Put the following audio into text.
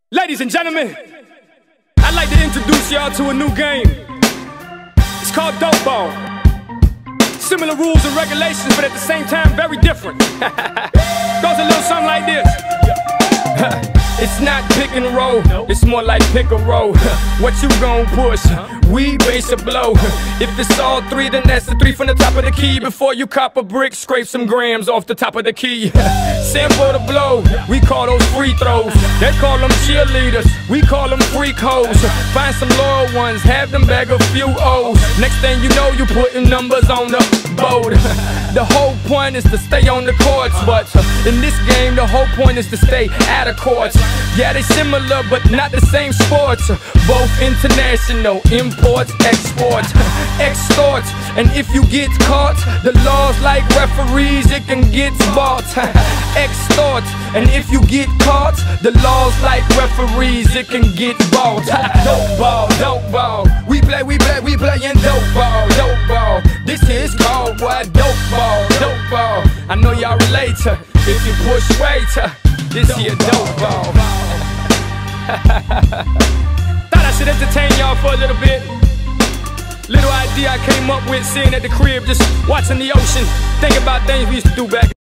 Ladies and gentlemen, I'd like to introduce y'all to a new game. It's called Dope Ball. Similar rules and regulations, but at the same time, very different. Goes a little something like this. It's not pick and roll, it's more like pick a roll. What you gon' push? We base a blow. If it's all three, then that's the three from the top of the key. Before you cop a brick, scrape some grams off the top of the key. Sample the blow, we call those free throws. They call them cheerleaders, we call them freak hoes. Find some loyal ones, have them bag a few O's. Next thing you know, you putting numbers on the board. The whole point is to stay on the courts, but in this game, the whole point is to stay out of courts. Yeah, they similar, but not the same sports. Both international, imports, exports, extorts. And if you get caught, the laws like referees, it can get bought. Extort. And if you get caught, the laws like referees, it can get bought. Dope ball, dope ball. We playin' dope ball, dope ball. This is called what? Dope ball, dope ball. I know y'all relate to. If you push weight, this here dope ball. Thought I should entertain y'all for a little bit. Little idea I came up with, sitting at the crib, just watching the ocean, thinking about things we used to do back